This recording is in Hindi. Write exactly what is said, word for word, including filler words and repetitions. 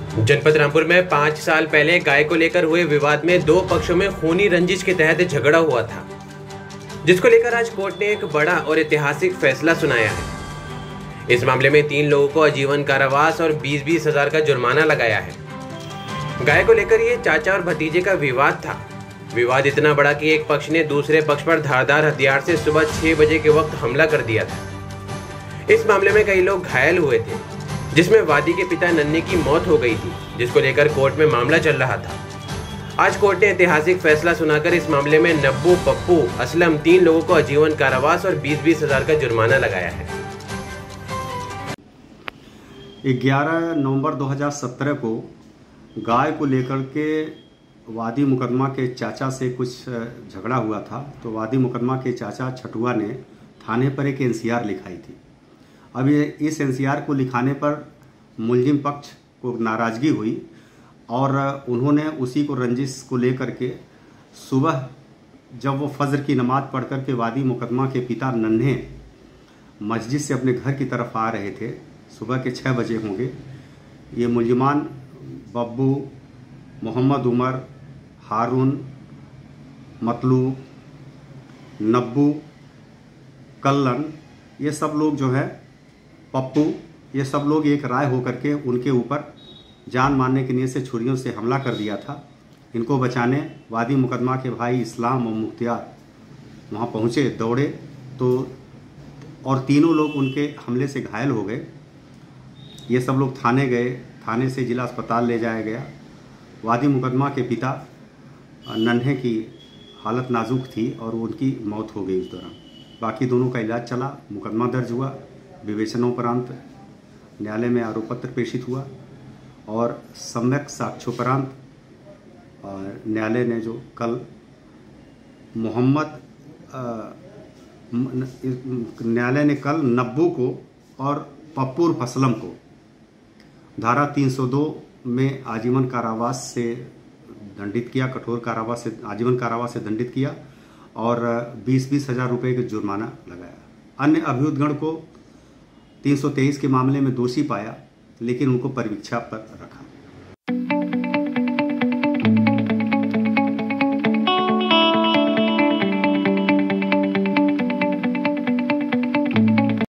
जनपद रामपुर में पाँच साल पहले गाय को लेकर हुए विवाद में दो पक्षों में खूनी रंजिश के तहत झगड़ा हुआ था, जिसको लेकर आज कोर्ट ने एक बड़ा और ऐतिहासिक फैसला सुनाया है। इस मामले में तीन लोगों को आजीवन कारावास और बीस बीस हजार का जुर्माना लगाया है। गाय को लेकर ये चाचा और भतीजे का विवाद था। विवाद इतना बड़ा कि एक पक्ष ने दूसरे पक्ष पर धारदार हथियार से सुबह छह बजे के वक्त हमला कर दिया था। इस मामले में कई लोग घायल हुए थे, जिसमें वादी के पिता नन्हे की मौत हो गई थी, जिसको लेकर कोर्ट में मामला चल रहा था। आज कोर्ट ने ऐतिहासिक फैसला सुनाकर इस मामले में नब्बू, पप्पू, असलम तीन लोगों को आजीवन कारावास और बीस बीस हजार का जुर्माना लगाया है। ग्यारह नवंबर दो हज़ार सत्रह को गाय को लेकर के वादी मुकदमा के चाचा से कुछ झगड़ा हुआ था, तो वादी मुकदमा के चाचा छठुआ ने थाने पर एक एनसीआर लिखाई थी। अब ये इस एनसीआर को लिखाने पर मुलजिम पक्ष को नाराज़गी हुई और उन्होंने उसी को रंजिश को लेकर के सुबह जब वो फजर की नमाज़ पढ़ कर के वादी मुकदमा के पिता नन्हे मस्जिद से अपने घर की तरफ आ रहे थे, सुबह के छः बजे होंगे, ये मुलजिमान बब्बू, मोहम्मद उमर, हारून, मतलू, नब्बू, कल्लन, ये सब लोग जो है, पप्पू, ये सब लोग एक राय होकर के उनके ऊपर जान मारने की नीयत से छुरियों से हमला कर दिया था। इनको बचाने वादी मुकदमा के भाई इस्लाम और मुख्तियार वहाँ पहुँचे, दौड़े तो और तीनों लोग उनके हमले से घायल हो गए। ये सब लोग थाने गए, थाने से जिला अस्पताल ले जाया गया। वादी मुकदमा के पिता नन्हे की हालत नाजुक थी और उनकी मौत हो गई उस दौरान। बाकी दोनों का इलाज चला, मुकदमा दर्ज हुआ, विवेचनोपरांत न्यायालय में आरोप पत्र प्रेषित हुआ और सम्यक साक्ष्योपरांत न्यायालय ने जो कल मोहम्मद न्यायालय ने कल नब्बू को और पप्पू असलम को धारा तीन सौ दो में आजीवन कारावास से दंडित किया, कठोर कारावास से आजीवन कारावास से दंडित किया और बीस बीस हजार रुपये का जुर्माना लगाया। अन्य अभियुक्तगण को तीन सौ तेईस के मामले में दोषी पाया, लेकिन उनको परिवीक्षा पर रखा।